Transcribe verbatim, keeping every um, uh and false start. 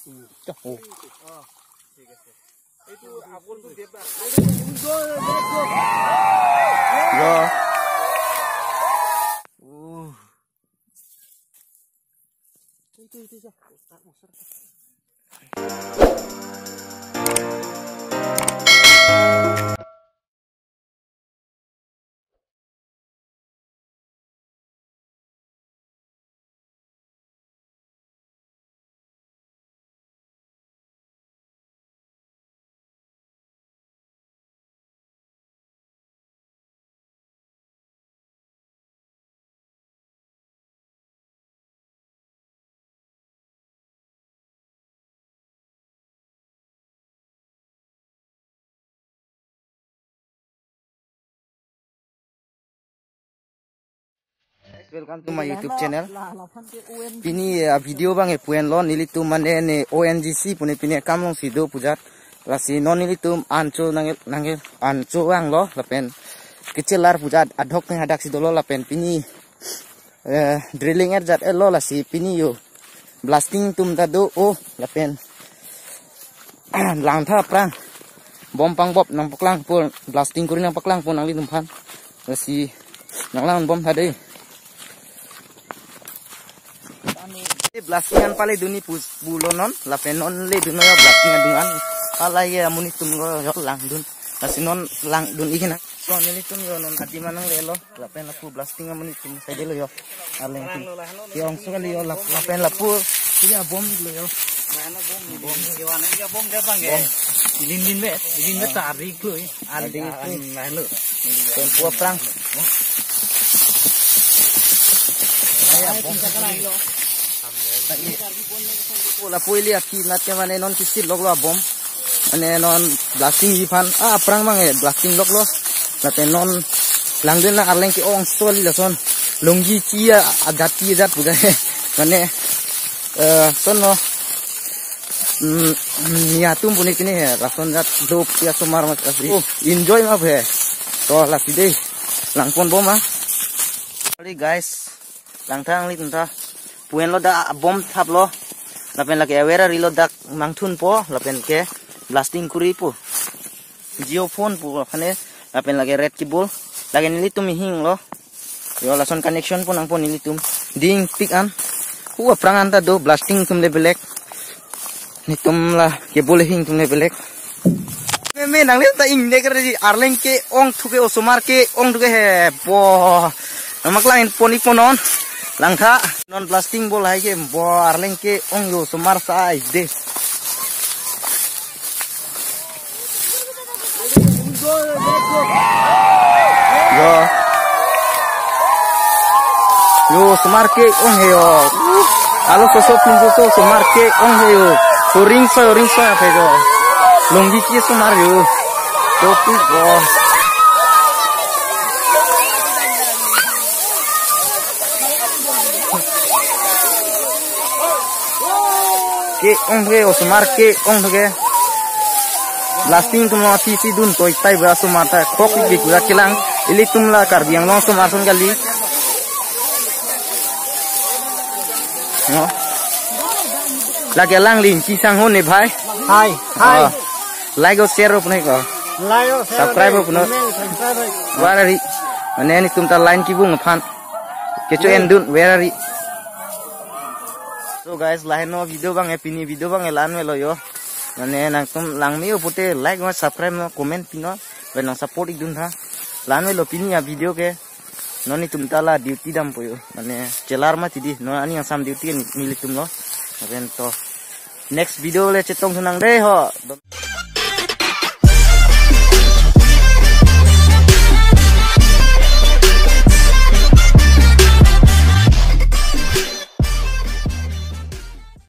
Oh. ঠিক আছে এইটো আপলটো দেবা Yo. Oh. Itu itu itu. Tak masuk. Welcome to my YouTube channel. Pini uh, video bang e puen lo nili tu mane ne O N G C puni pini kamong sido pujat lasi non nili tu anco nangil nangil anco ang lo lapen kecelar pujat adhok ne hadak sido lo lapen pini uh, drilling er jat lo lasi pini yo blasting tum tado oh lapen lang tha prang bom pang bob nang paklang pun blasting kuri nang paklang pun nang li tumpan lasi nang lang bom tadi blastingan pale duni bulonon lapenon le duno ya blastingan dungan pala ya muni tumgo yo lang dun lasinon lang dun ikina so nili tum yo non adi manang le lo lapen lapu blastingan muni tum side lo yo aleng tum yong so kali yo lapen lapu ya bom lo yo mana bom bom yo ana ya bom de bang ye din din be din be tarik lo adi an lo ton pu prang ya bom sakala lo Pola poili aki natnya mana non kisi log lo bom, ane non blasting jipan ah perang bang eh blasting log lo, nate non langden na arleng ki ong soli lason, longgi cia agati jat bukan mana eh son lo niatum punik ini ya lason jat dop ya sumar mas kasih, enjoy mah be, to lasi deh, langpon bom ah, sorry guys, langtang li tentang puen lo da bom thap lo lapen lagi awera rilo dak mangthun po lapen ke blasting kuri po jio phone po khane lapen lagi red kibul lagi nili tum hing lo yo lason connection po nang po nili tum ding pick an huwa prangan ta do blasting tum le belek ni tum la kibul hing tum le belek me me nang le ta ing de kar arleng ke ong thuke osomar ke ong thuke he bo namak lain poni ponon langka non blasting bol hai ke bo arleng ke ong yo sumar sai de yo yo sumar ke ong he yo alo so pinjo so sumar ke ong he yo so ring so ring so apa yo longgi ke sumar yo topi bos ke ong ge osmar ke ong ge blasting tum ati si dun toy tai ba sumar ta khok bi gura kilang ili tum la kar biang long sumar sun gali no la ke lang lin chi sang hon ne bhai Hai hai like or share upne ko like subscribe upno warari ane ni tum ta line ki bung phan ke cho endun warari. So guys, lain no video bang epini video bang elan melo yo, mane nang tum lang mio pute like no subscribe no comment pino, ben nang support idun tha, lan melo pini ya video ke, noni tum tala duty dam po yo, mane celar ma tidi, no ani yang sam duty milik tum lo, ben to next video le cetong sunang deh ho.